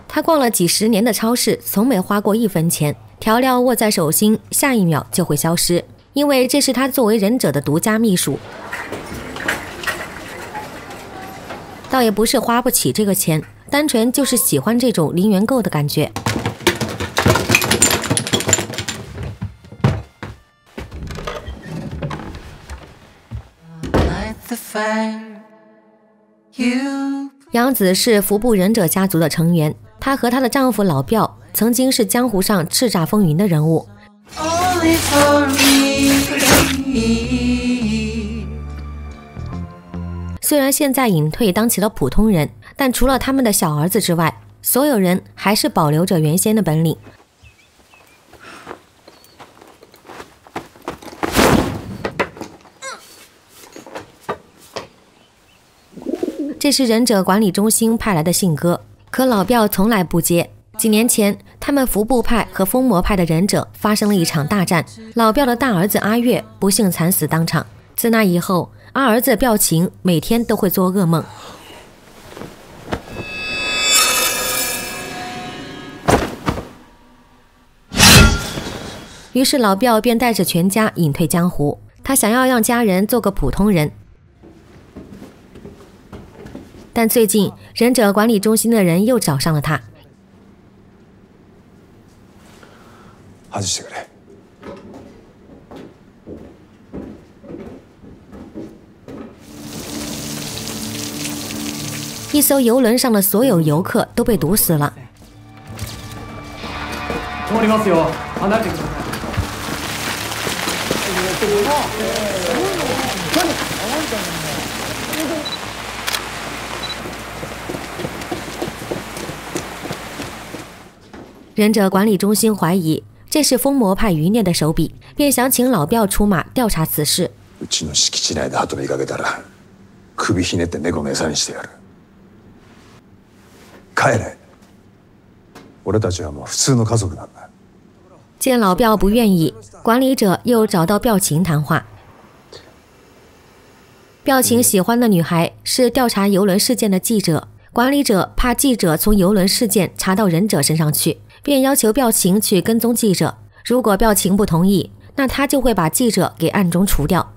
他逛了几10年的超市，从没花过1分钱。调料握在手心，下一秒就会消失，因为这是他作为忍者的独家秘术。倒也不是花不起这个钱，单纯就是喜欢这种零元购的感觉。杨子是服部忍者家族的成员，她和她的丈夫老廖曾经是江湖上叱咤风云的人物。虽然现在隐退当起了普通人，但除了他们的小儿子之外，所有人还是保留着原先的本领。这是忍者管理中心派来的信鸽，可老廖从来不接。几年前，他们服部派和疯魔派的忍者发生了一场大战，老廖的大儿子阿月不幸惨死当场。自那以后，二儿子廖晴每天都会做噩梦。于是老廖便带着全家隐退江湖，他想要让家人做个普通人。但最近忍者管理中心的人又找上了他。 外してくれ。 一艘游轮上的所有游客都被毒死了。 通りますよ。離れてください。忍者管理中心怀疑这是疯魔派余孽的手笔，便想请老廖出马调查此事。 うちの敷地内で鳩見かけたら、首ひねって猫の餌にしてやる。帰れ。俺たちはもう普通の家族なんだ。 见老廖不愿意，管理者又找到廖晴谈话。廖晴喜欢的女孩是调查游轮事件的记者，管理者怕记者从游轮事件查到忍者身上去，便要求廖晴去跟踪记者。如果廖晴不同意，那他就会把记者给暗中除掉。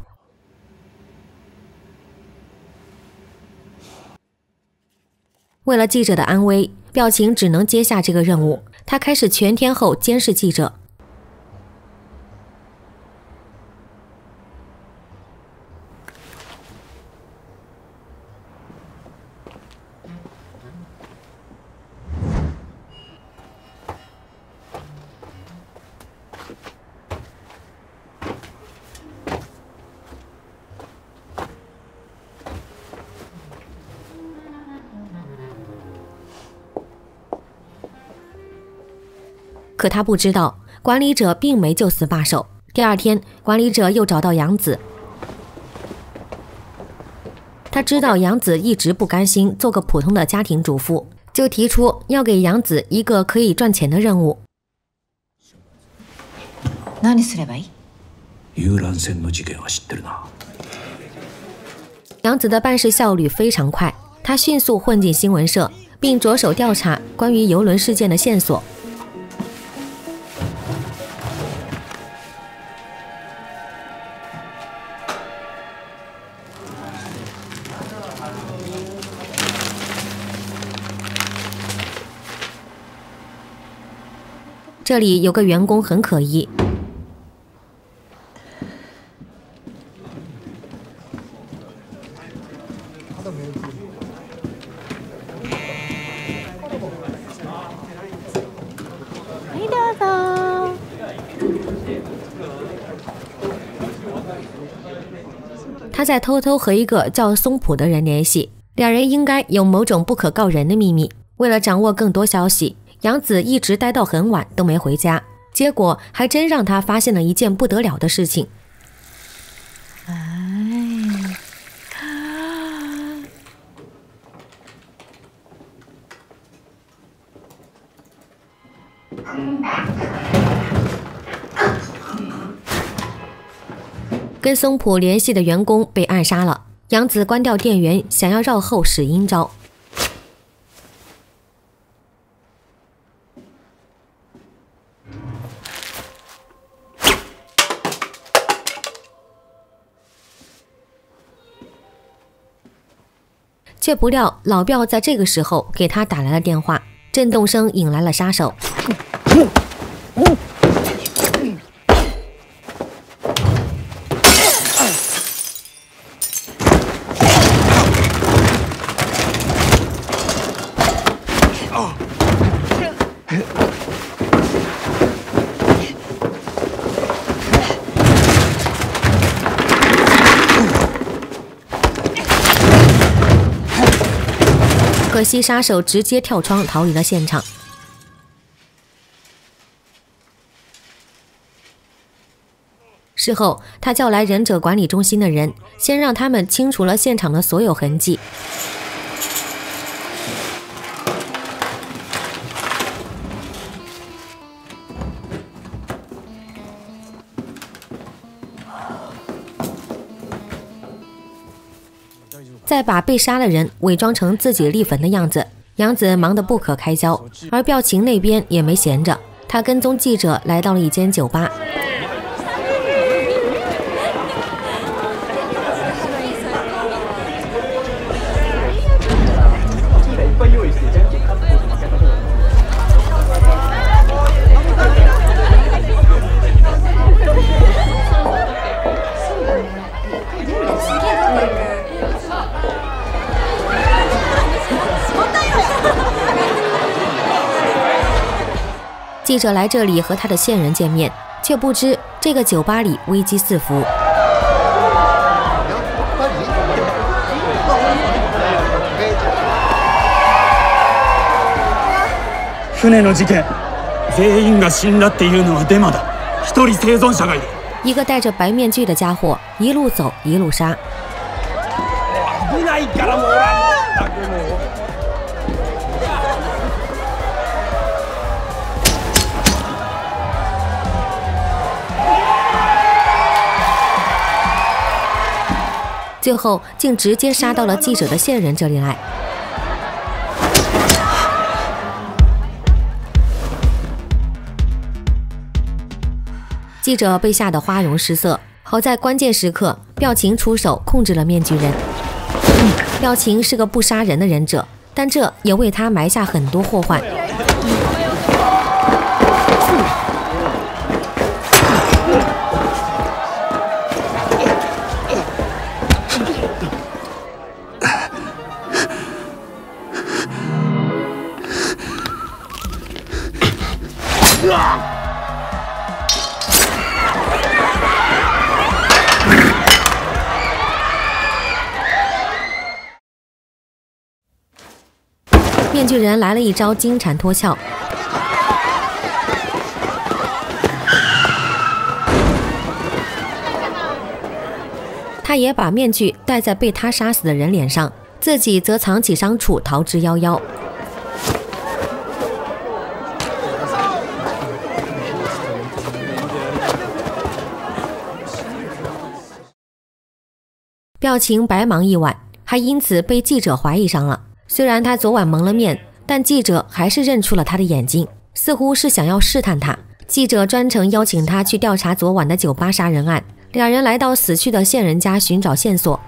为了记者的安危，廖晴只能接下这个任务。他开始全天候监视记者。可他不知道，管理者并没就此罢手。第二天，管理者又找到杨子。他知道杨子一直不甘心做个普通的家庭主妇，就提出要给杨子一个可以赚钱的任务。 何すればいい？ 遊覧船の事件は知ってるな。 杨子的办事效率非常快，他迅速混进新闻社，并着手调查关于游轮事件的线索。这里有个员工很可疑。他在偷偷和一个叫松浦的人联系，两人应该有某种不可告人的秘密。为了掌握更多消息，杨子一直待到很晚都没回家，结果还真让他发现了一件不得了的事情。跟松浦联系的员工被暗杀了，杨子关掉电源，想要绕后使阴招。 却不料老廖在这个时候给他打来了电话，震动声引来了杀手。可惜杀手直接跳窗逃离了现场。事后，他叫来忍者管理中心的人，先让他们清除了现场的所有痕迹。再把被杀的人伪装成自己立坟的样子。杨子忙得不可开交，而廖晴那边也没闲着，他跟踪记者来到了一间酒吧。记者来这里和他的线人见面，却不知这个酒吧里危机四伏。 船の事件、全員が死んだっていうのはデマだ。一人生存者がいる。 一个戴着白面具的家伙一路走一路杀。 危ないからもうら。 最后竟直接杀到了记者的线人这里来。记者被吓得花容失色，好在关键时刻廖晴出手控制了面具人。廖晴是个不杀人的忍者，但这也为他埋下很多祸患。面具人来了一招金蝉脱壳，他也把面具戴在被他杀死的人脸上，自己则藏起伤处逃之夭夭。廖晴白忙一晚，还因此被记者怀疑上了。虽然他昨晚蒙了面，但记者还是认出了他的眼睛，似乎是想要试探他。记者专程邀请他去调查昨晚的酒吧杀人案，两人来到死去的线人家寻找线索。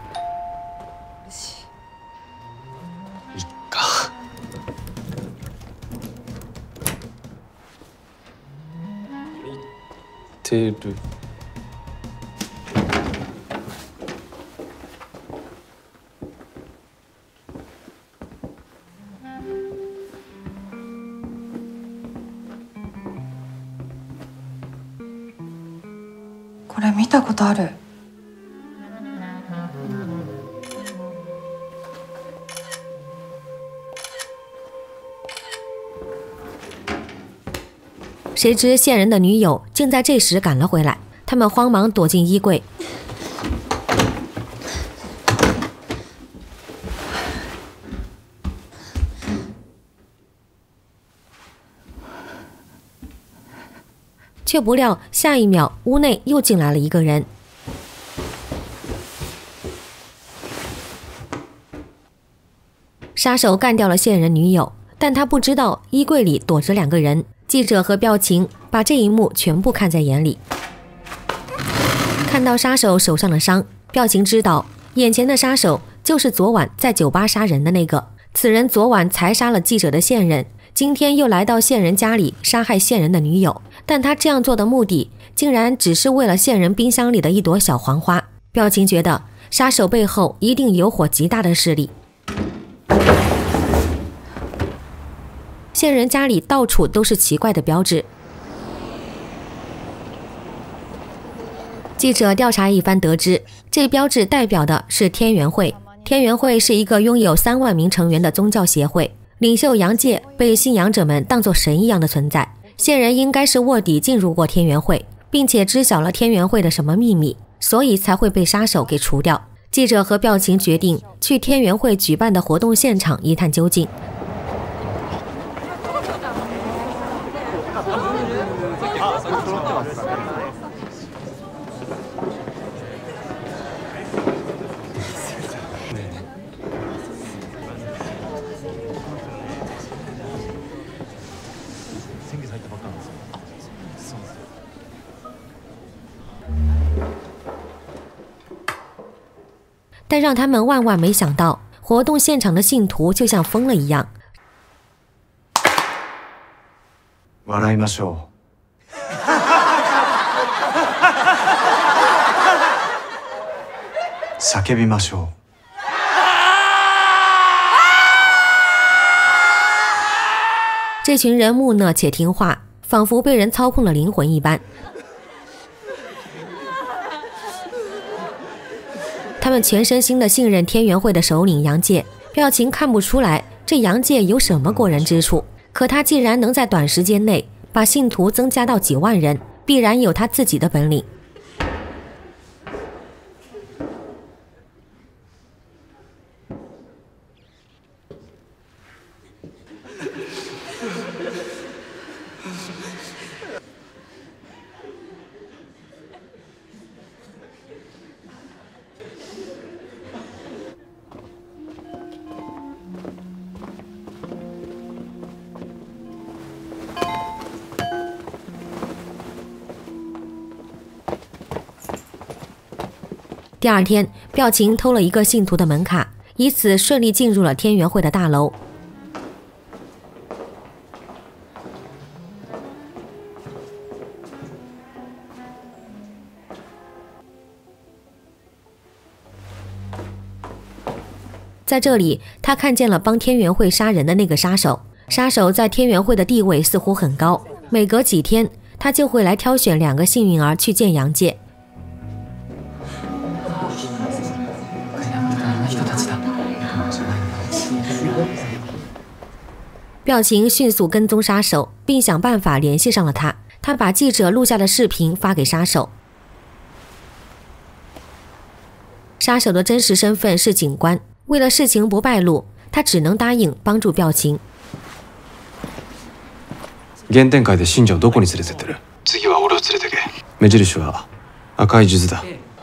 これ見たことある。 谁知线人的女友竟在这时赶了回来，他们慌忙躲进衣柜。却不料下一秒屋内又进来了一个人。杀手干掉了线人女友，但他不知道衣柜里躲着两个人。记者和廖晴把这一幕全部看在眼里。看到杀手手上的伤，廖晴知道眼前的杀手就是昨晚在酒吧杀人的那个。此人昨晚才杀了记者的线人，今天又来到线人家里杀害线人的女友，但他这样做的目的竟然只是为了线人冰箱里的一朵小黄花。表情觉得杀手背后一定有伙极大的势力。线人家里到处都是奇怪的标志。记者调查一番得知，这标志代表的是天元会。天元会是一个拥有3万名成员的宗教协会，领袖杨介被信仰者们当作神一样的存在。线人应该是卧底进入过天元会，并且知晓了天元会的什么秘密，所以才会被杀手给除掉。记者和表情决定去天元会举办的活动现场一探究竟。但让他们万万没想到，活动现场的信徒就像疯了一样。 笑いましょう。叫びましょう。 这群人木讷且听话，仿佛被人操控了灵魂一般。他们全身心地信任天元会的首领杨介，表情看不出来这杨介有什么过人之处，可他既然能在短时间内把信徒增加到几万人，必然有他自己的本领。第二天，表情偷了一个信徒的门卡，以此顺利进入了天元会的大楼。在这里，他看见了帮天元会杀人的那个杀手。杀手在天元会的地位似乎很高，每隔几天，他就会来挑选2个幸运儿去见杨介。表情迅速跟踪杀手，并想办法联系上了他。他把记者录下的视频发给杀手。杀手的真实身份是警官，为了事情不败露，他只能答应帮助表情。 原点会で信者をどこに連れてってる？ 次は俺を連れてけ。 目印は赤い数珠だ。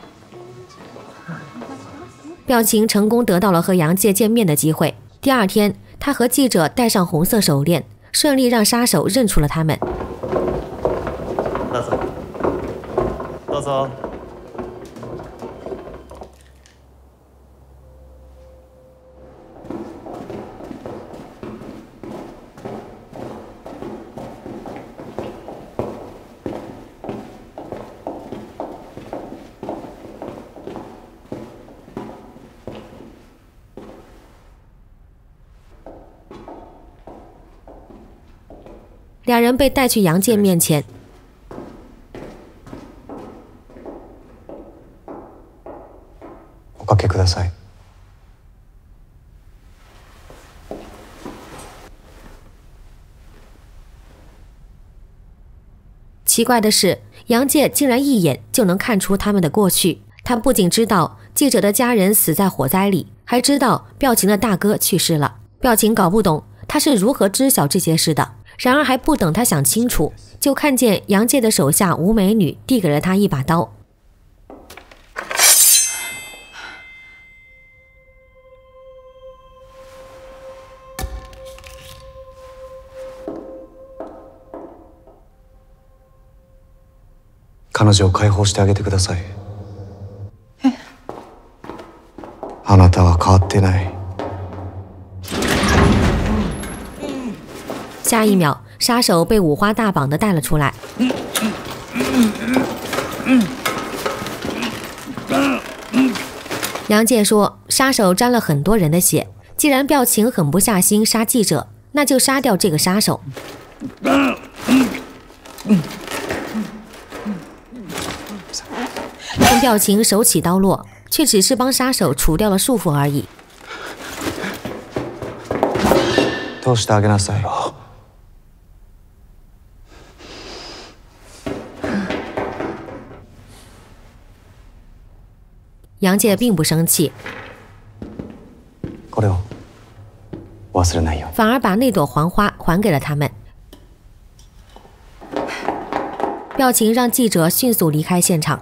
表情成功得到了和杨介见面的机会。第二天，他和记者戴上红色手链，顺利让杀手认出了他们。 どうぞ。どうぞ。 2人被带去杨介面前。 おかけください。 奇怪的是，杨介竟然一眼就能看出他们的过去。他不仅知道记者的家人死在火灾里，还知道表情的大哥去世了。表情搞不懂他是如何知晓这些事的。然而还不等他想清楚，就看见杨介的手下吴美女递给了他一把刀。 彼女を解放してあげてください。あなたは変わってない。 下一秒，杀手被五花大绑的带了出来。杨介说，杀手沾了很多人的血，既然表情狠不下心杀记者，那就杀掉这个杀手。但表情手起刀落，却只是帮杀手除掉了束缚而已。 通してあげなさい。 杨介并不生气， これを忘れないよ。 反而把那朵黄花还给了他们。表情让记者迅速离开现场，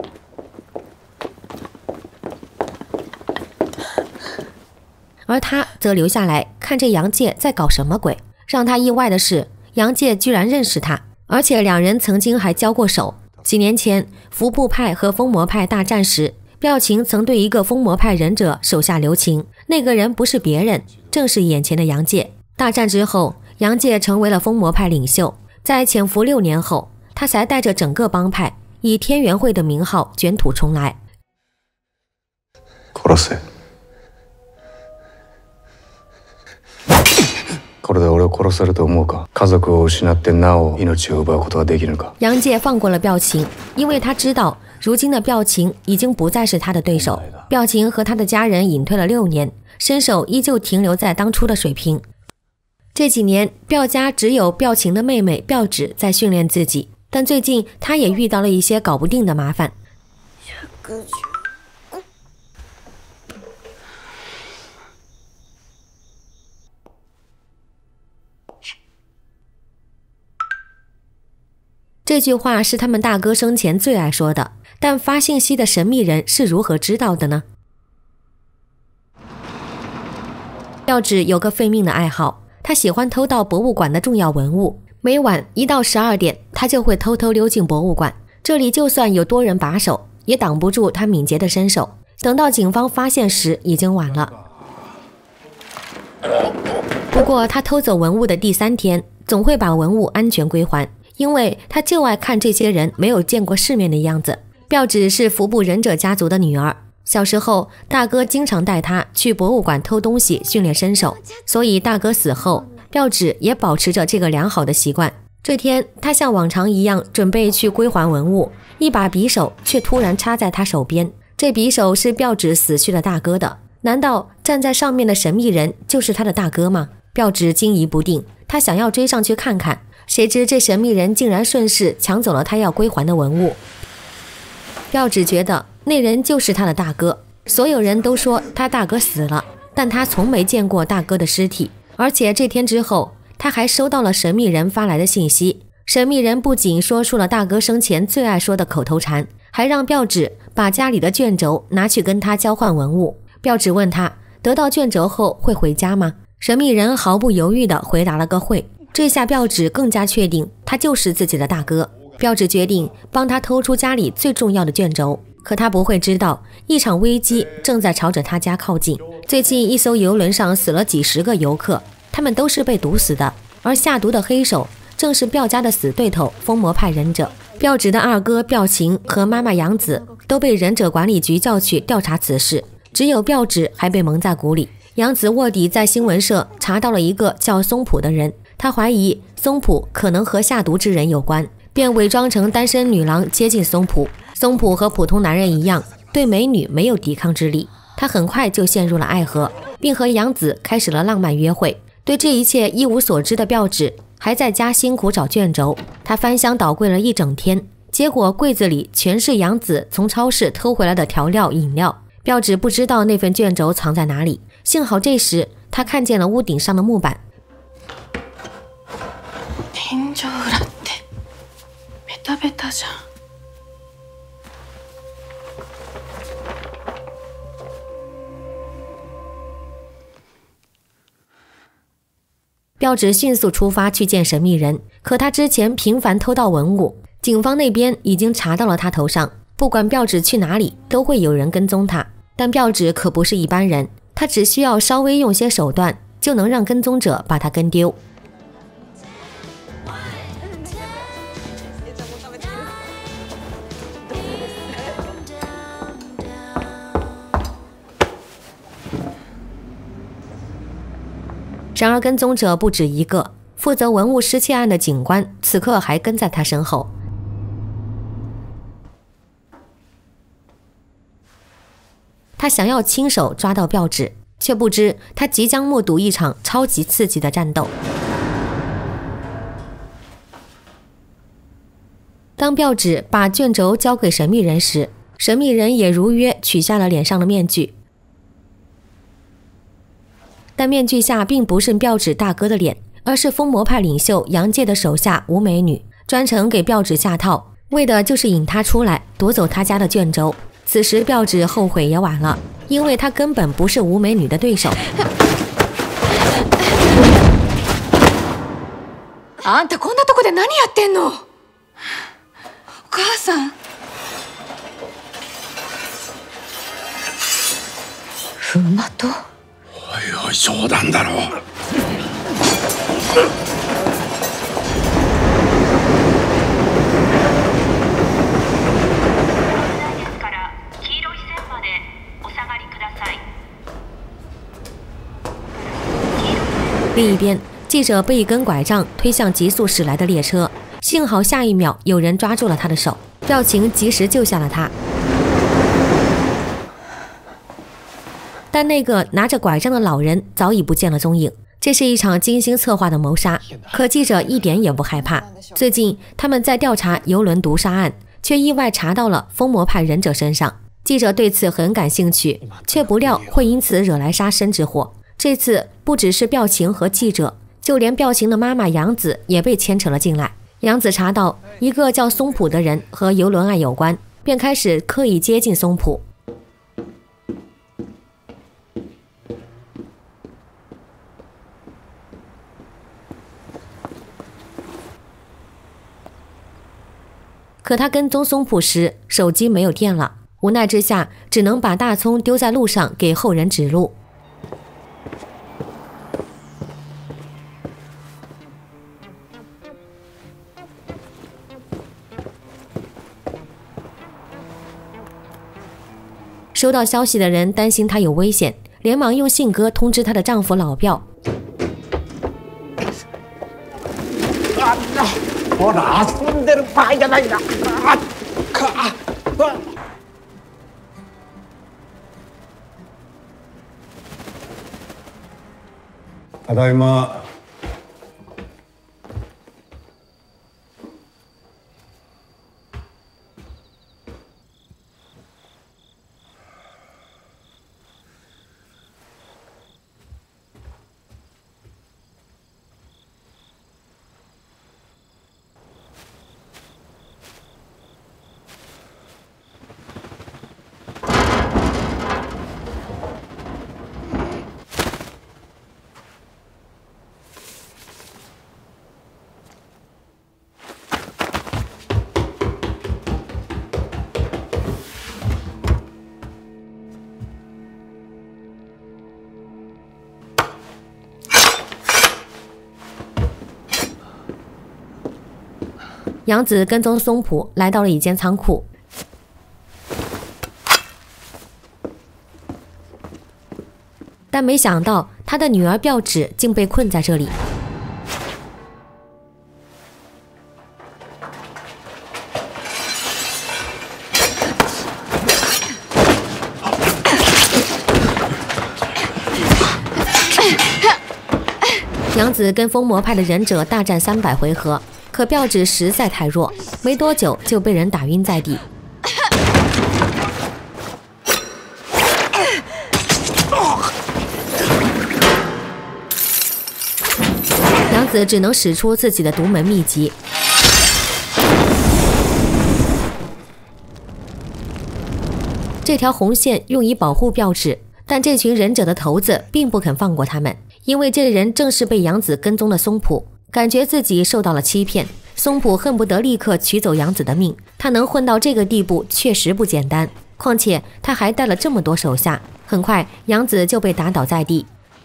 而他则留下来看这杨介在搞什么鬼。让他意外的是，杨介居然认识他，而且两人曾经还交过手。几年前，服部派和疯魔派大战时，表情曾对一个疯魔派忍者手下留情，那个人不是别人，正是眼前的杨介。大战之后，杨介成为了疯魔派领袖，在潜伏6年后，他才带着整个帮派以天元会的名号卷土重来。 殺せ。これで俺を殺せると思うか？家族を失ってなお命を奪うことができるか？ 杨介放过了表情，因为他知道如今的表情已经不再是他的对手。表情和他的家人隐退了6年，身手依旧停留在当初的水平。这几年，表家只有表情的妹妹表子在训练自己，但最近他也遇到了一些搞不定的麻烦。这句话是他们大哥生前最爱说的，但发信息的神秘人是如何知道的呢？表子有个废命的爱好，他喜欢偷盗博物馆的重要文物。每晚1到12点，他就会偷偷溜进博物馆。这里就算有多人把守，也挡不住他敏捷的身手。等到警方发现时，已经晚了。不过他偷走文物的第3天，总会把文物安全归还。因为他就爱看这些人没有见过世面的样子。表子是服部忍者家族的女儿，小时候大哥经常带她去博物馆偷东西训练身手，所以大哥死后，表子也保持着这个良好的习惯。这天，他像往常一样准备去归还文物，一把匕首却突然插在他手边。这匕首是表子死去的大哥的，难道站在上面的神秘人就是他的大哥吗？表子惊疑不定，他想要追上去看看。谁知这神秘人竟然顺势抢走了他要归还的文物。表子觉得那人就是他的大哥，所有人都说他大哥死了，但他从没见过大哥的尸体。而且这天之后，他还收到了神秘人发来的信息。神秘人不仅说出了大哥生前最爱说的口头禅，还让表子把家里的卷轴拿去跟他交换文物。表子问他得到卷轴后会回家吗？神秘人毫不犹豫地回答了个会。这下表子更加确定他就是自己的大哥。表子决定帮他偷出家里最重要的卷轴，可他不会知道一场危机正在朝着他家靠近。最近一艘游轮上死了几10个游客，他们都是被毒死的，而下毒的黑手正是表家的死对头疯魔派忍者。表子的二哥表情和妈妈杨子都被忍者管理局叫去调查此事，只有表子还被蒙在鼓里。杨子卧底在新闻社查到了一个叫松浦的人，他怀疑松浦可能和下毒之人有关，便伪装成单身女郎接近松浦。松浦和普通男人一样，对美女没有抵抗之力，他很快就陷入了爱河，并和杨子开始了浪漫约会。对这一切一无所知的表子还在家辛苦找卷轴，他翻箱倒柜了一整天，结果柜子里全是杨子从超市偷回来的调料饮料。表子不知道那份卷轴藏在哪里，幸好这时他看见了屋顶上的木板。 天井裏ってベタベタじゃん。 表子迅速出发去见神秘人，可他之前频繁偷盗文物，警方那边已经查到了他头上，不管表子去哪里都会有人跟踪他。但表子可不是一般人， 他只需要稍微用些手段，就能让跟踪者把他跟丢。然而跟踪者不止一个，负责文物失窃案的警官此刻还跟在他身后。他想要亲手抓到标志，却不知他即将目睹一场超级刺激的战斗。当标志把卷轴交给神秘人时，神秘人也如约取下了脸上的面具。但面具下并不是标志大哥的脸，而是疯魔派领袖杨介的手下吴美女，专程给标志下套，为的就是引他出来，夺走他家的卷轴。此时标志后悔也晚了，因为他根本不是吴美女的对手。 あんたこんなとこで何やってんの？お母さん。馬と。 おいおい、冗談だろ。 另一边，记者被一根拐杖推向急速驶来的列车，幸好下一秒有人抓住了他的手，廖晴及时救下了他。但那个拿着拐杖的老人早已不见了踪影。这是一场精心策划的谋杀，可记者一点也不害怕。最近他们在调查游轮毒杀案，却意外查到了疯魔派忍者身上。记者对此很感兴趣，却不料会因此惹来杀身之祸。这次不只是廖晴和记者，就连廖晴的妈妈杨子也被牵扯了进来。杨子查到一个叫松浦的人和游轮案有关，便开始刻意接近松浦。可他跟踪松浦时，手机没有电了，无奈之下，只能把大葱丢在路上给后人指路。收到消息的人担心他有危险，连忙用信鸽通知她的丈夫老廖。 ほら、遊んでる場合じゃないんだ。ただいま。 杨子跟踪松浦来到了一间仓库，但没想到他的女儿标指竟被困在这里。杨子跟疯魔派的忍者大战300回合，可标指实在太弱，没多久就被人打晕在地。杨子只能使出自己的独门秘籍。这条红线用以保护标指，但这群忍者的头子并不肯放过他们，因为这人正是被杨子跟踪的松浦。感觉自己受到了欺骗，松浦恨不得立刻取走杨子的命。他能混到这个地步，确实不简单。 况且他还带了这么多手下。很快，杨子就被打倒在地。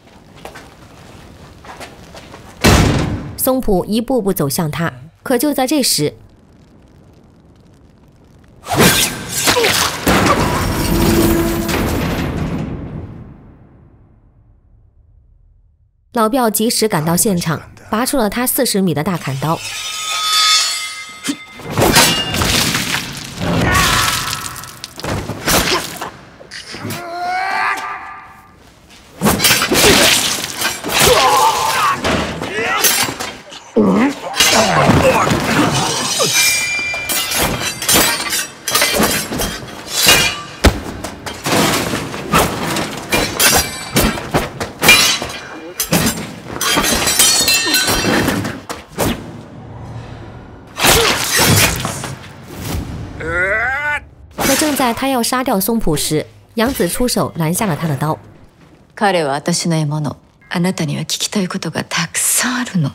松浦一步步走向他，可就在这时，老廖及时赶到现场，拔出了他40米的大砍刀。可正在他要杀掉松浦时，杨子出手拦下了他的刀。 彼は私の獲物。あなたには聞きたいことがたくさんあるの。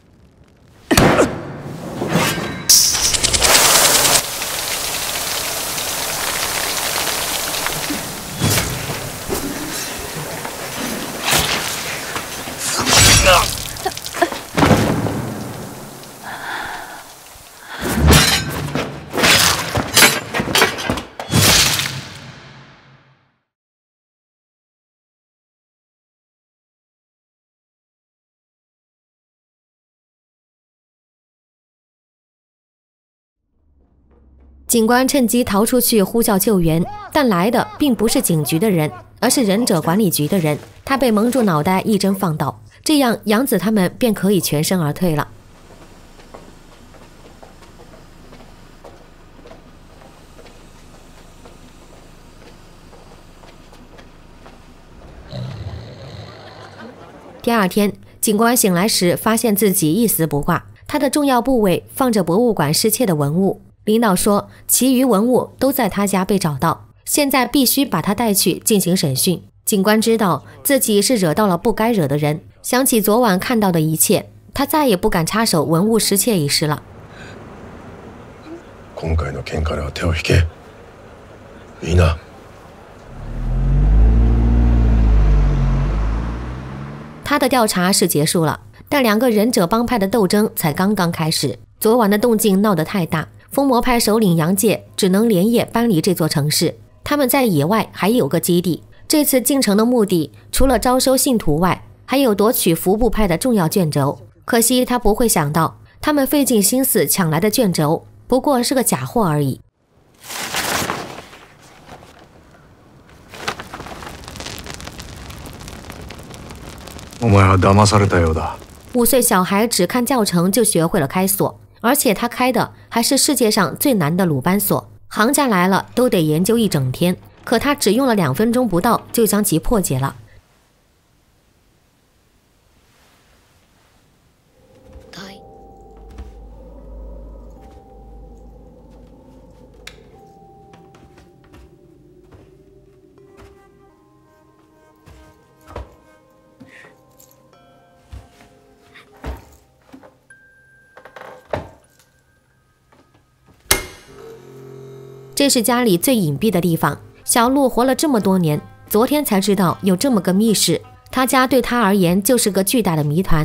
警官趁机逃出去呼叫救援，但来的并不是警局的人，而是忍者管理局的人。他被蒙住脑袋，一针放倒，这样杨子他们便可以全身而退了。第二天，警官醒来时发现自己一丝不挂，他的重要部位放着博物馆失窃的文物。领导说，其余文物都在他家被找到，现在必须把他带去进行审讯。警官知道自己是惹到了不该惹的人，想起昨晚看到的一切，他再也不敢插手文物失窃一事了。 今回の件からは手を引け。いいな。 他的调查是结束了，但2个忍者帮派的斗争才刚刚开始。昨晚的动静闹得太大，疯魔派首领杨介只能连夜搬离这座城市。他们在野外还有个基地，这次进城的目的除了招收信徒外，还有夺取服部派的重要卷轴。可惜他不会想到，他们费尽心思抢来的卷轴不过是个假货而已。 お前は騙されたようだ。 5岁小孩只看教程就学会了开锁，而且他开的还是世界上最难的鲁班锁，行家来了都得研究一整天，可他只用了2分钟不到就将其破解了。这是家里最隐蔽的地方，小鹿活了这么多年，昨天才知道有这么个密室，他家对他而言就是个巨大的谜团。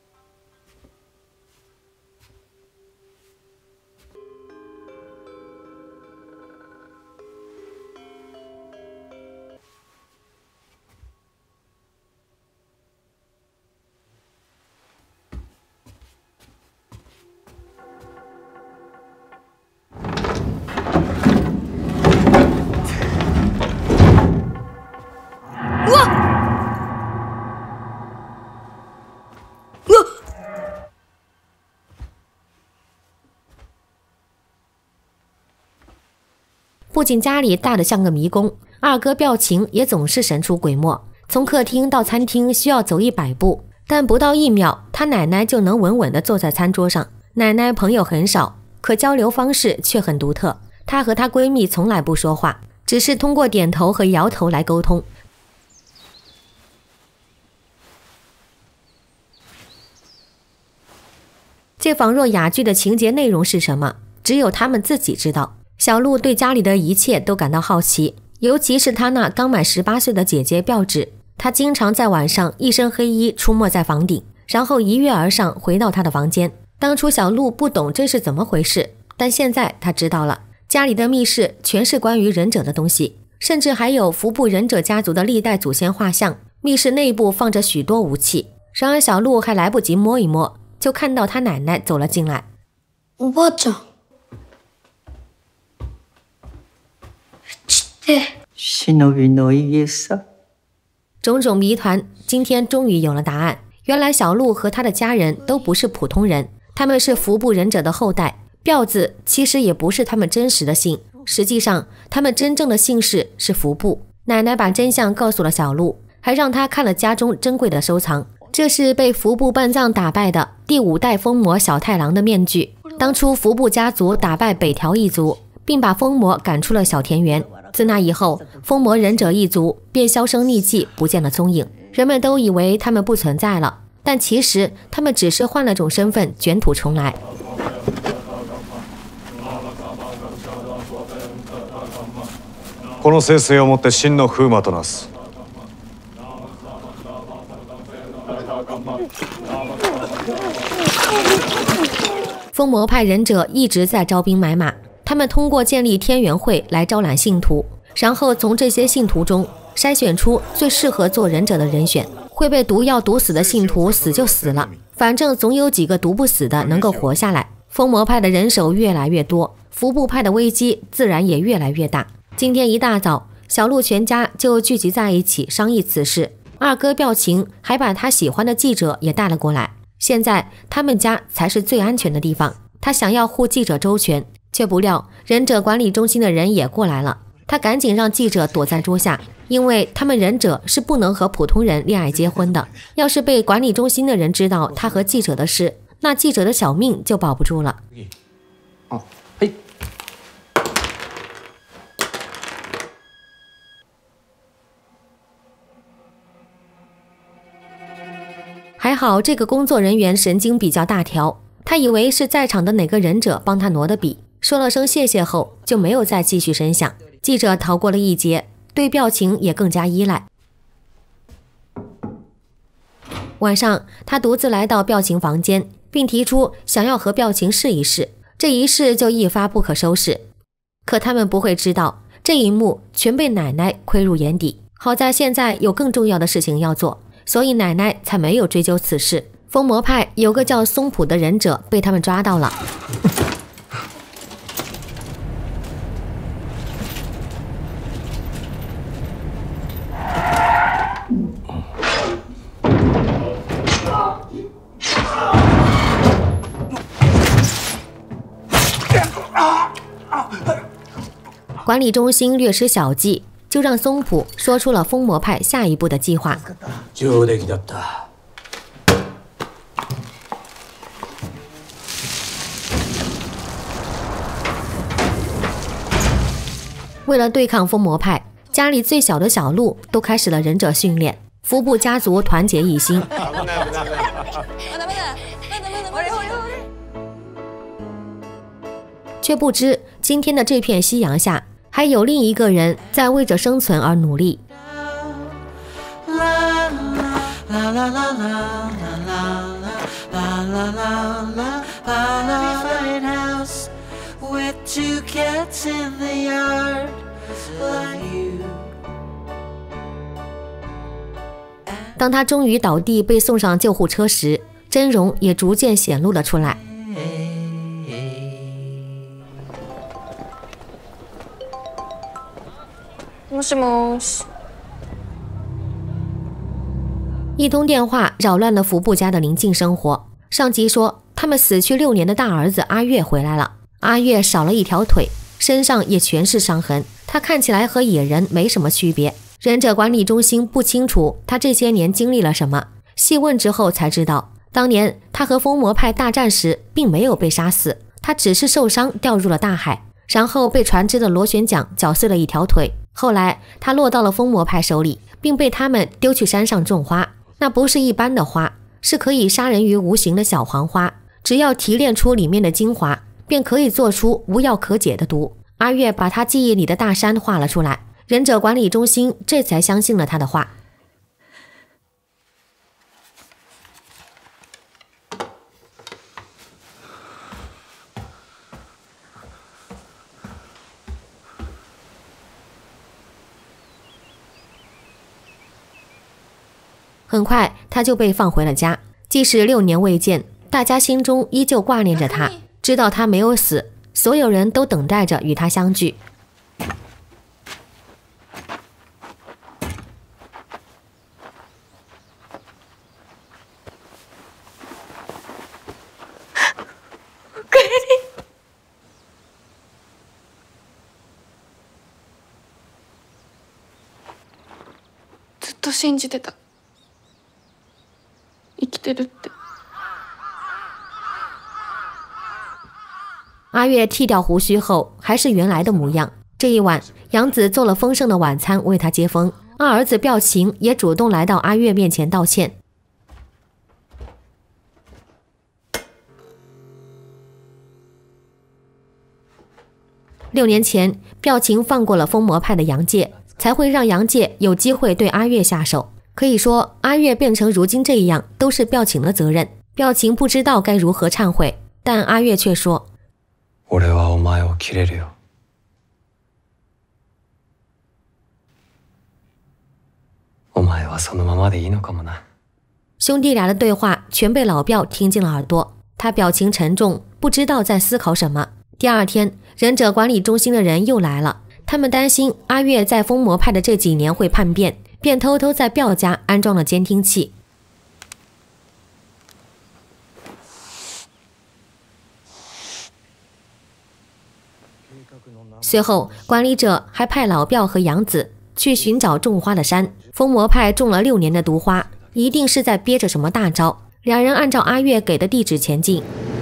不仅家里大得像个迷宫，二哥表情也总是神出鬼没。从客厅到餐厅需要走100步，但不到1秒，他奶奶就能稳稳地坐在餐桌上。奶奶朋友很少，可交流方式却很独特。她和她闺蜜从来不说话，只是通过点头和摇头来沟通。这仿若哑剧的情节内容是什么，只有他们自己知道。 小鹿对家里的一切都感到好奇，尤其是她那刚满18岁的姐姐标芷。她经常在晚上一身黑衣出没在房顶，然后一跃而上回到她的房间。当初小鹿不懂这是怎么回事，但现在她知道了，家里的密室全是关于忍者的东西，甚至还有服部忍者家族的历代祖先画像，密室内部放着许多武器。然而小鹿还来不及摸一摸，就看到她奶奶走了进来。 おばあちゃん。 忍びの家さ。 种种谜团今天终于有了答案。原来小鹿和他的家人都不是普通人，他们是服部忍者的后代。标字其实也不是他们真实的姓，实际上他们真正的姓氏是服部。奶奶把真相告诉了小鹿，还让他看了家中珍贵的收藏。这是被服部半藏打败的第5代疯魔小太郎的面具。当初服部家族打败北条一族，并把疯魔赶出了小田园。自那以后，疯魔忍者一族便销声匿迹，不见了踪影。人们都以为他们不存在了，但其实他们只是换了种身份，卷土重来。 この聖水をもって真の風魔となす。 疯魔派忍者一直在招兵买马，他们通过建立天元会来招揽信徒，然后从这些信徒中筛选出最适合做忍者的人选。会被毒药毒死的信徒死就死了，反正总有几个毒不死的能够活下来。疯魔派的人手越来越多，服部派的危机自然也越来越大。今天一大早，小鹿全家就聚集在一起商议此事。二哥标情还把他喜欢的记者也带了过来。现在他们家才是最安全的地方，他想要护记者周全，却不料忍者管理中心的人也过来了。他赶紧让记者躲在桌下，因为他们忍者是不能和普通人恋爱结婚的。要是被管理中心的人知道他和记者的事，那记者的小命就保不住了。还好这个工作人员神经比较大条，他以为是在场的哪个忍者帮他挪的笔，说了声谢谢后就没有再继续声响。记者逃过了一劫，对标情也更加依赖。晚上他独自来到标情房间，并提出想要和标情试一试，这一试就一发不可收拾。可他们不会知道，这一幕全被奶奶窥入眼底。好在现在有更重要的事情要做，所以奶奶才没有追究此事。疯魔派有个叫松浦的忍者被他们抓到了。管理中心略施小计，就让松浦说出了疯魔派下一步的计划。 上出来だった。 为了对抗疯魔派，家里最小的小鹿都开始了忍者训练。服部家族团结一心。却不知今天的这片夕阳下，还有另一个人在为着生存而努力。当他终于倒地被送上救护车时，真容也逐渐显露了出来。 もしもし。 一通电话扰乱了服部家的宁静生活。上集说他们死去6年的大儿子阿月回来了，阿月少了一条腿，身上也全是伤痕，他看起来和野人没什么区别。忍者管理中心不清楚他这些年经历了什么，细问之后才知道，当年他和疯魔派大战时并没有被杀死，他只是受伤掉入了大海，然后被船只的螺旋桨绞碎了一条腿。后来他落到了疯魔派手里，并被他们丢去山上种花。那不是一般的花，是可以杀人于无形的小黄花，只要提炼出里面的精华，便可以做出无药可解的毒。 阿月把他记忆里的大山画了出来，忍者管理中心这才相信了他的话。很快他就被放回了家，即使6年未见，大家心中依旧挂念着他，知道他没有死，所有人都等待着与他相聚。 おかえり。ずっと信じてた。生きてるって。 阿月剃掉胡须后还是原来的模样。这一晚，杨子做了丰盛的晚餐为他接风，二儿子廖晴也主动来到阿月面前道歉。6年前，廖晴放过了疯魔派的杨介，才会让杨介有机会对阿月下手。可以说，阿月变成如今这样，都是廖晴的责任。廖晴不知道该如何忏悔，但阿月却说：“ 俺はお前を切れるよ。お前はそのままでいいのかもな。”兄弟俩的对话全被老廖听进了耳朵，他表情沉重，不知道在思考什么。第二天，忍者管理中心的人又来了，他们担心阿月在疯魔派的这几年会叛变，便偷偷在廖家安装了监听器。随后，管理者还派老廖和杨子去寻找种花的山。疯魔派种了6年的毒花，一定是在憋着什么大招。两人按照阿月给的地址前进。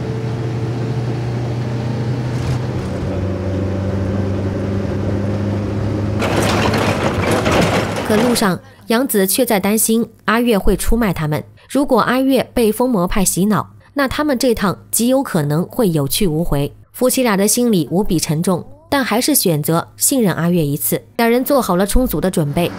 可路上，杨子却在担心阿月会出卖他们。如果阿月被疯魔派洗脑，那他们这趟极有可能会有去无回。夫妻俩的心里无比沉重，但还是选择信任阿月一次。两人做好了充足的准备。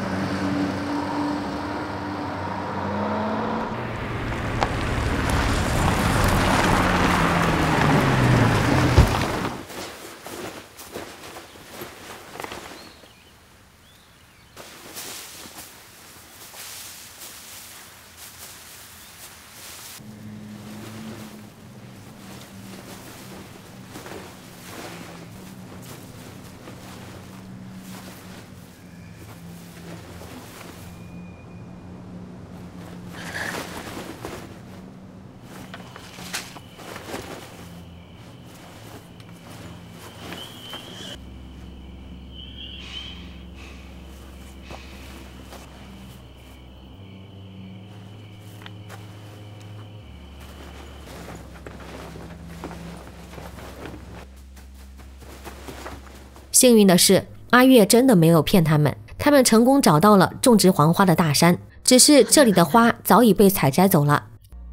幸运的是，阿月真的没有骗他们，他们成功找到了种植黄花的大山，只是这里的花早已被采摘走了。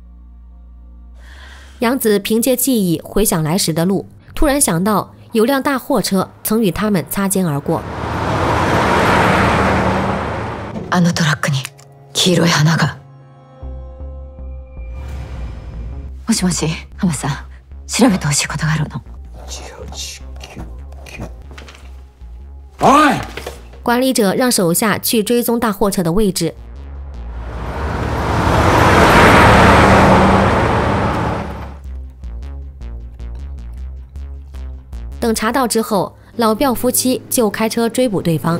杨子凭借记忆回想来时的路，突然想到有辆大货车曾与他们擦肩而过。 あのトラックに黄色い花が。もしもし、浜さん、調べてほしいことがあるの。 管理者让手下去追踪大货车的位置。等查到之后，老廖夫妻就开车追捕对方。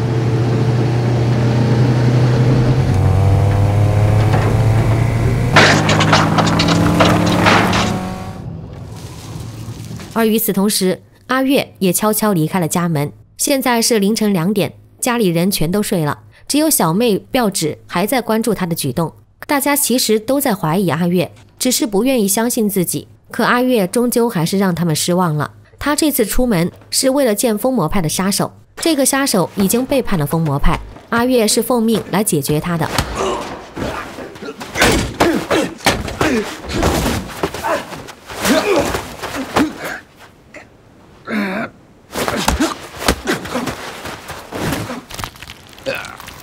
而与此同时，阿月也悄悄离开了家门。现在是凌晨2点，家里人全都睡了，只有小妹廖芷还在关注她的举动。大家其实都在怀疑阿月，只是不愿意相信自己。可阿月终究还是让他们失望了。他这次出门是为了见疯魔派的杀手，这个杀手已经背叛了疯魔派，阿月是奉命来解决他的。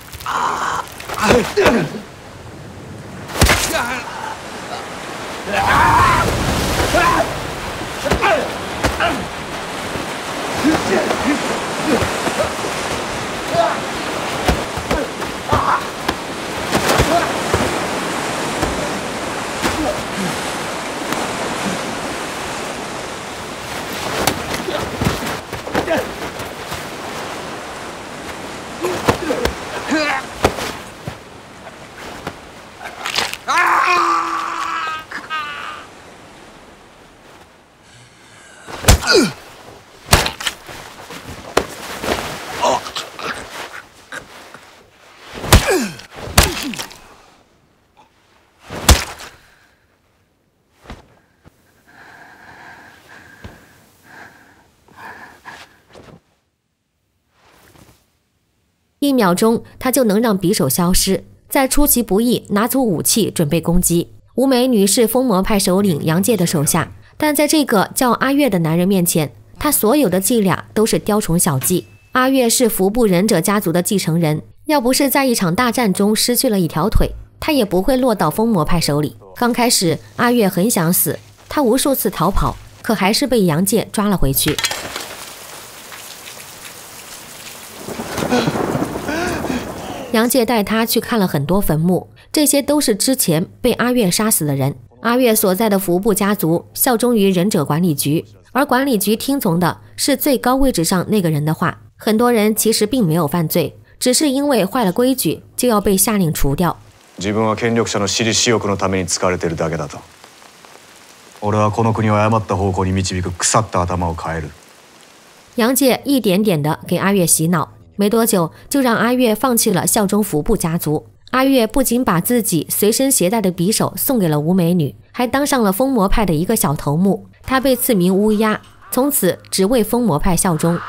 1秒钟，他就能让匕首消失，再出其不意拿出武器准备攻击。吴美女是疯魔派首领杨介的手下，但在这个叫阿月的男人面前，他所有的伎俩都是雕虫小技。阿月是服部忍者家族的继承人，要不是在一场大战中失去了一条腿，他也不会落到疯魔派手里。刚开始，阿月很想死，他无数次逃跑，可还是被杨介抓了回去。杨介带他去看了很多坟墓，这些都是之前被阿月杀死的人。阿月所在的服部家族效忠于忍者管理局，而管理局听从的是最高位置上那个人的话。很多人其实并没有犯罪，只是因为坏了规矩，就要被下令除掉。 自分は権力者の私利私欲のために使われているだけだと。俺はこの国を誤った方向に導く腐った頭を変える。 杨介一点点的给阿月洗脑。没多久，就让阿月放弃了效忠服部家族。阿月不仅把自己随身携带的匕首送给了吴美女，还当上了疯魔派的一个小头目。他被赐名乌鸦，从此只为疯魔派效忠。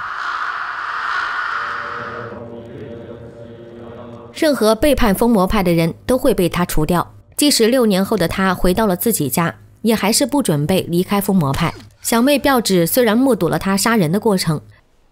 任何背叛疯魔派的人都会被他除掉。即使6年后的他回到了自己家，也还是不准备离开疯魔派。小妹标指虽然目睹了他杀人的过程，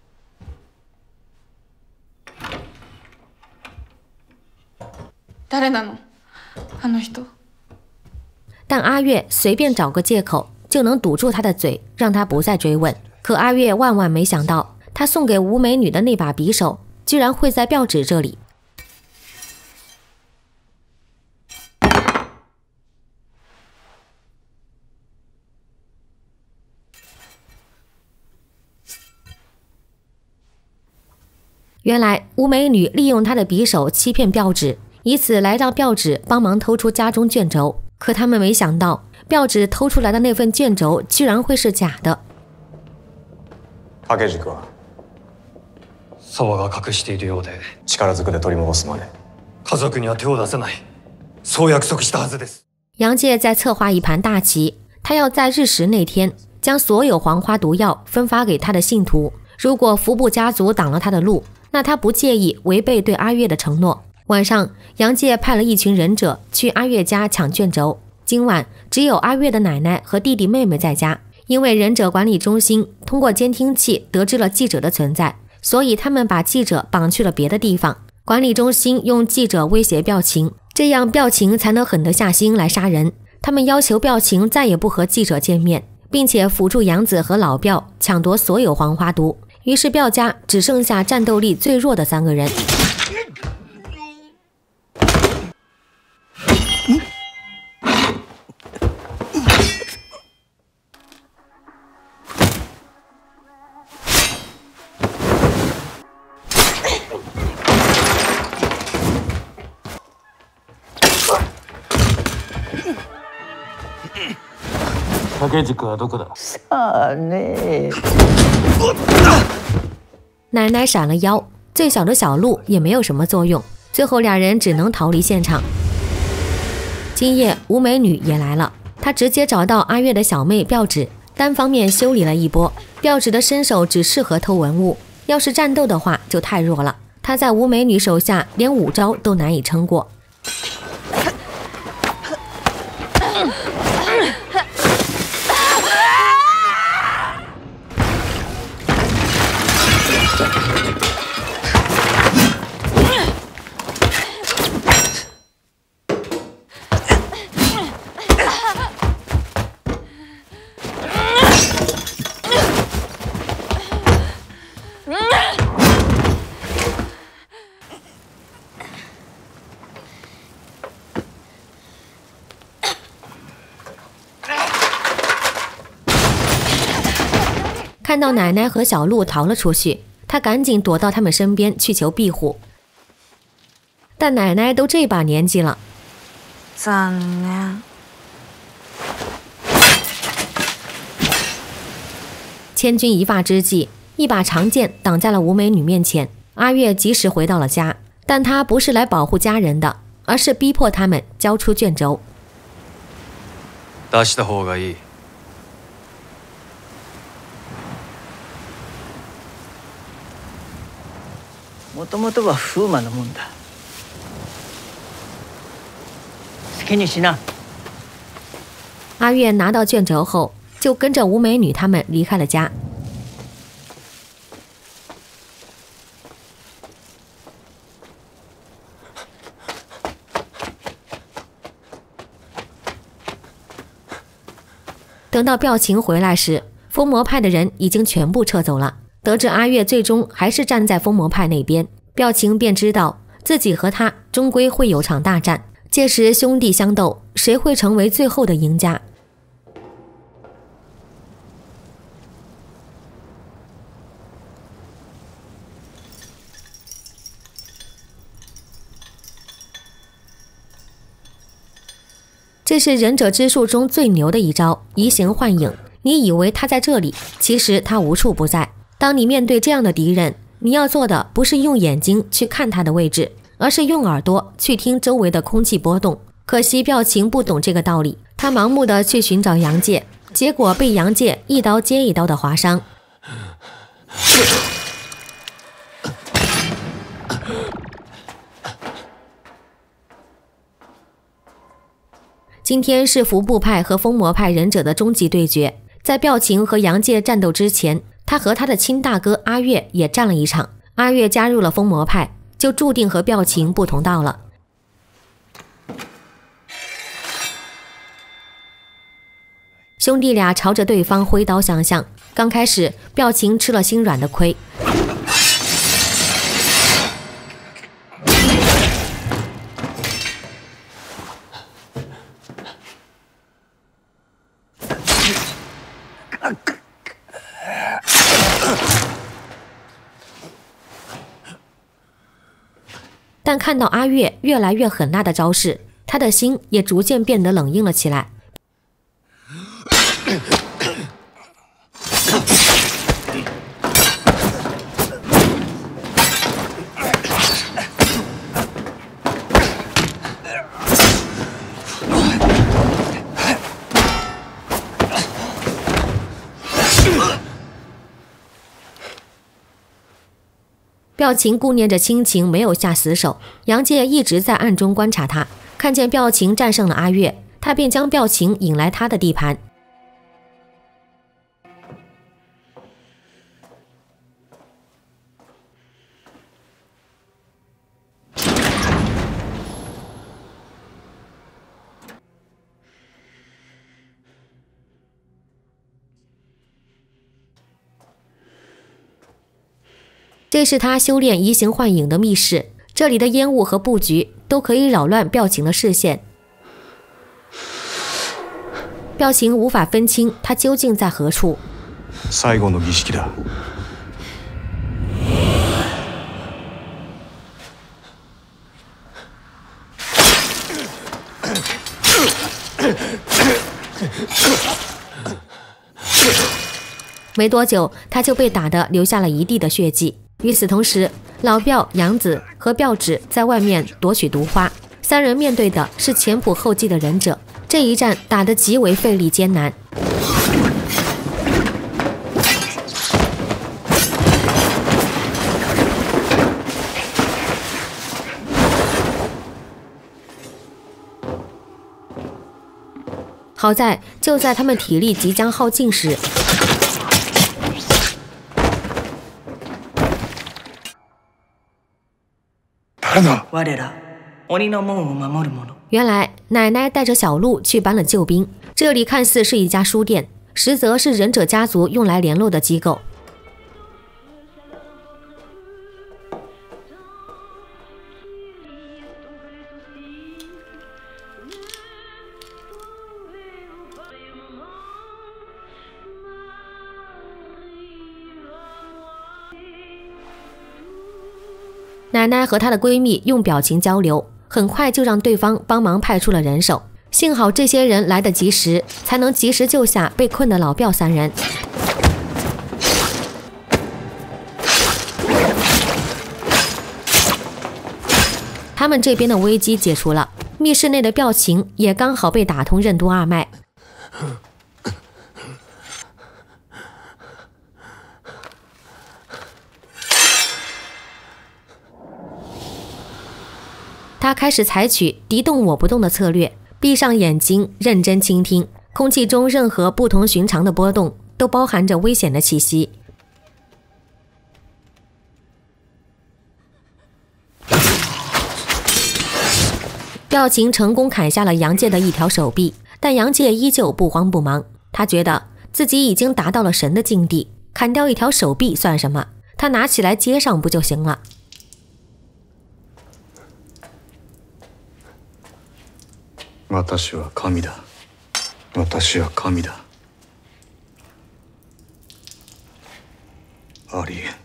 誰なの？あの人。 但阿月随便找个借口就能堵住他的嘴，让他不再追问。可阿月万万没想到，他送给吴美女的那把匕首居然会在标指这里。原来吴美女利用她的匕首欺骗标指，以此来让标指帮忙偷出家中卷轴。可他们没想到，标指偷出来的那份卷轴居然会是假的。 掛軸は沢が隠しているようで、 力ずくで取り戻すまで家族には手を出せない。そう約束したはずです。 杨介在策划一盘大棋，他要在日食那天将所有黄花毒药分发给他的信徒。如果服部家族挡了他的路，那他不介意违背对阿月的承诺。晚上，杨介派了一群忍者去阿月家抢卷轴。今晚只有阿月的奶奶和弟弟妹妹在家，因为忍者管理中心通过监听器得知了记者的存在，所以他们把记者绑去了别的地方。管理中心用记者威胁标晴，这样标晴才能狠得下心来杀人。他们要求标晴再也不和记者见面，并且辅助杨子和老标抢夺所有黄花毒。于是标家只剩下战斗力最弱的3个人。 掛軸はどこだ？ さあね。 奶奶闪了腰，最小的小鹿也没有什么作用，最后2人只能逃离现场。今夜吴美女也来了，她直接找到阿月的小妹标指，单方面修理了一波。标指的身手只适合偷文物，要是战斗的话就太弱了，她在吴美女手下连5招都难以撑过。 看到奶奶和小鹿逃了出去，他赶紧躲到他们身边去求庇护。但奶奶都这把年纪了， 残念。 千钧一发之际，一把长剑挡在了吴美女面前。阿月及时回到了家，但她不是来保护家人的，而是逼迫他们交出卷轴。 出した方がいい。 もともとは風魔のもんだ。好きにしな。 阿月拿到卷轴后，就跟着吴美女他们离开了家。等到表情回来时，疯魔派的人已经全部撤走了。得知阿月最终还是站在疯魔派那边，表情便知道自己和他终归会有场大战。届时兄弟相斗，谁会成为最后的赢家？这是忍者之术中最牛的一招，移形换影。你以为他在这里，其实他无处不在。当你面对这样的敌人，你要做的不是用眼睛去看他的位置，而是用耳朵去听周围的空气波动。可惜表情不懂这个道理，他盲目的去寻找阳介，结果被阳介一刀接一刀的划伤。今天是服部派和疯魔派忍者的终极对决，在表情和阳介战斗之前，他和他的亲大哥阿月也战了一场。阿月加入了疯魔派，就注定和表情不同道了。兄弟俩朝着对方挥刀相向，刚开始表情吃了心软的亏。但看到阿月越来越狠辣的招式，他的心也逐渐变得冷硬了起来。表情顾念着亲情，没有下死手。杨介一直在暗中观察他，看见表情战胜了阿月，他便将表情引来他的地盘。这是他修炼移形换影的密室，这里的烟雾和布局都可以扰乱表情的视线，表情无法分清他究竟在何处。 最後の儀式だ。 没多久，他就被打得留下了一地的血迹。与此同时，老表、杨子和表纸在外面夺取毒花，三人面对的是前仆后继的忍者。这一战打得极为费力艰难。好在，就在他们体力即将耗尽时，原来奶奶带着小鹿去搬了救兵。这里看似是一家书店，实则是忍者家族用来联络的机构。 奶奶和她的闺蜜用表情交流，很快就让对方帮忙派出了人手。幸好这些人来得及时，才能及时救下被困的老廖3人。他们这边的危机解除了，密室内的表情也刚好被打通任督二脉。他开始采取敌动我不动的策略，闭上眼睛，认真倾听，空气中任何不同寻常的波动都包含着危险的气息。廖晴成功砍下了杨介的一条手臂，但杨介依旧不慌不忙。他觉得自己已经达到了神的境地，砍掉一条手臂算什么？他拿起来接上不就行了？ 私は神だ。私は神だ。ありえん。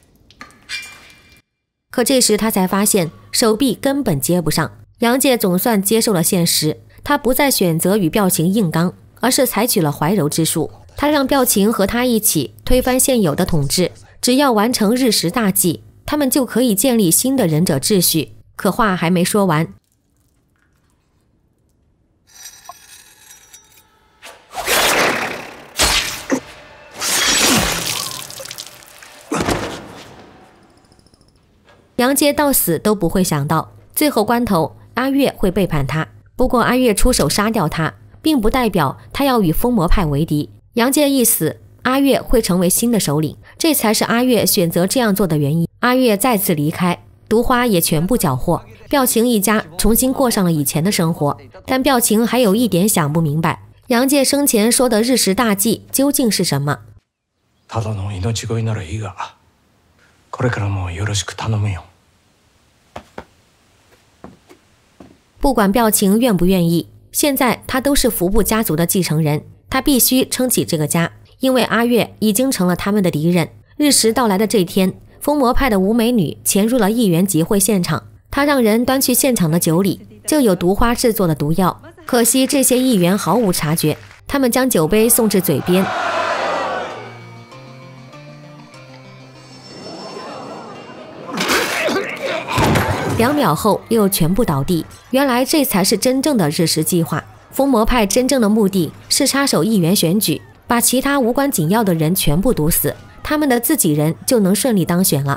可这时他才发现手臂根本接不上。杨介总算接受了现实，他不再选择与表情硬刚，而是采取了怀柔之术。他让表情和他一起推翻现有的统治，只要完成日食大计，他们就可以建立新的忍者秩序。可话还没说完，杨介到死都不会想到，最后关头阿月会背叛他。不过阿月出手杀掉他，并不代表他要与疯魔派为敌。杨介一死，阿月会成为新的首领，这才是阿月选择这样做的原因。阿月再次离开，毒花也全部缴获，表情一家重新过上了以前的生活。但表情还有一点想不明白，杨介生前说的日食大计究竟是什么？ ただの命乞いならいいが、これからもよろしく頼むよ。 不管表情愿不愿意，现在他都是服部家族的继承人，他必须撑起这个家，因为阿月已经成了他们的敌人。日食到来的这天，疯魔派的五美女潜入了议员集会现场，他让人端去现场的酒里就有毒花制作的毒药，可惜这些议员毫无察觉，他们将酒杯送至嘴边。2秒后又全部倒地，原来这才是真正的日食计划。疯魔派真正的目的是插手议员选举，把其他无关紧要的人全部毒死，他们的自己人就能顺利当选了。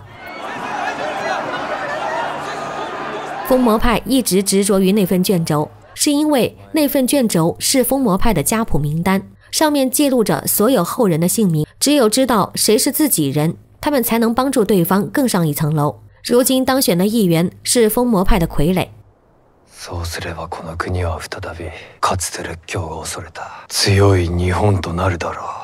疯魔派一直执着于那份卷轴，是因为那份卷轴是疯魔派的家谱名单，上面记录着所有后人的姓名，只有知道谁是自己人，他们才能帮助对方更上一层楼。如今当选的议员是疯魔派的傀儡。 そうすればこの国は再びかつて列強が恐れた強い日本となるだろう。